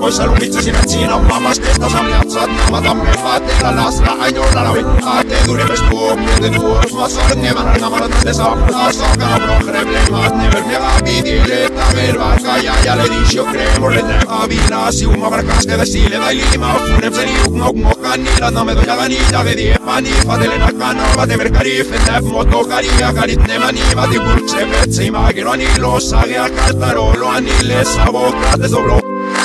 poissa lumitsasin, et siinä on lamastesta samliat saat nämä tamme vaatteilla lasla ajoilla lavi aatteet uudemmes puomietin tuos vasaan nevänä namalat ne saapaa saakana progreblemaat never mega pitileetta vervaat ja ledisio kremolle näkää viinaa siuma varkas käydä siile tai liimaa funem se liuknok mokan niillä nameto jala niitä vedi epani fatelen akana te mercarifen nef moto caria carit nema niva di pulse pezzi immagino anilo sage a cartarolo anile sabocate sobro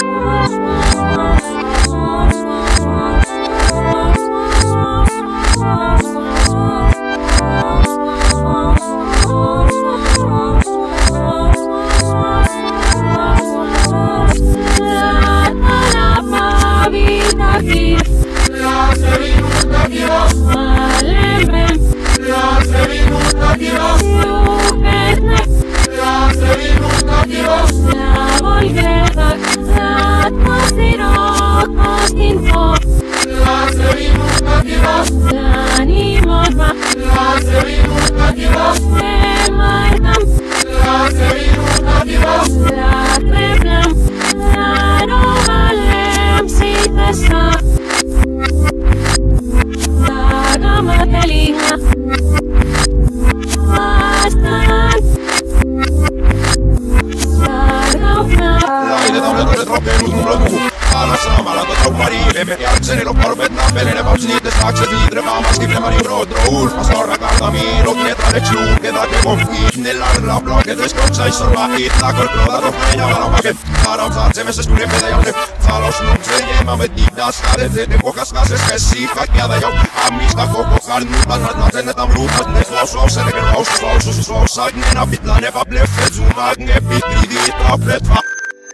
Sen on parvet nappelinen vaps niitä sakset viitrevaa maskiflemani brodro ulfa sorra kartamiin oknetra leks luuketa te konfiit ne larra bloketes koksais sorva itta korklota tofreja valopake Taaraus aatsemessa stunepetä jalde Talos nuksen jemamet niitas kadet ne kokas kases kessiin kaikkialta jo ammista koko kannuta natennetam ruupas ne slauslaus sen eker lausus slausaik ne napitla ne va bleffet zoomaak ne pitri viita plet va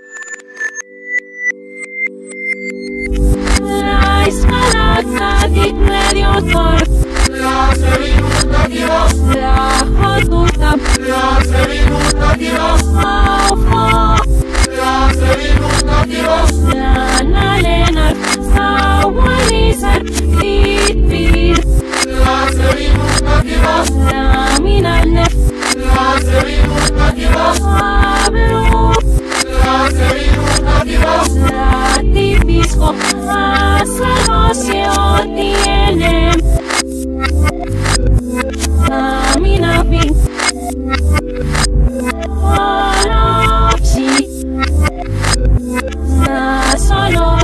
Dit medio tor La sevinuta Dios La jotuta La sevinuta Dios Aufa La sevinuta Dios La nalenar Saualisar Litpir La sevinuta Dios La minalnef La sevinuta Dios Ablu La sevinuta Dios La tipisco La salvación tiene La mina fin La psi La solo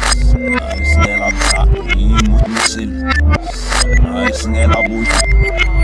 Nice,